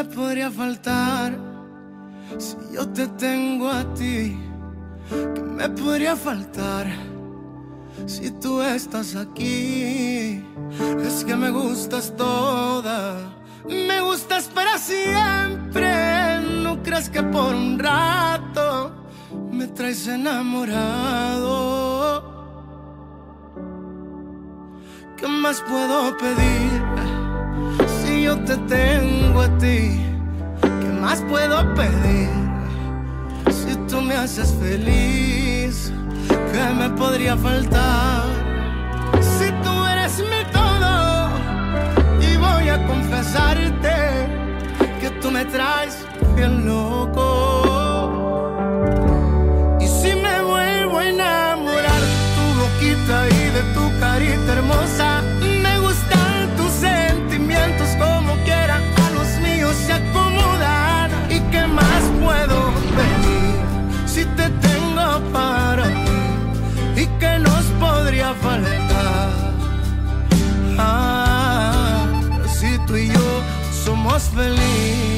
me podría faltar si yo te tengo a ti? ¿Qué me podría faltar si tú estás aquí? Es que me gustas toda, me gustas para siempre. No creas que por un rato me traes enamorado. ¿Qué más puedo pedir si yo te tengo a ti? ¿Qué más puedo pedir si tú me haces feliz? ¿Qué me podría faltar si tú eres mi todo? Y voy a confesarte que tú me traes bien loco. Y si me vuelvo a enamorar de tu boquita y de tu carita hermosa, me gustan tus sentimientos como quieran a los míos se acomodan. ¿Y qué más puedo pedir si te tengo para mí? ¿Y qué nos podría faltar? Si tú y yo somos felices.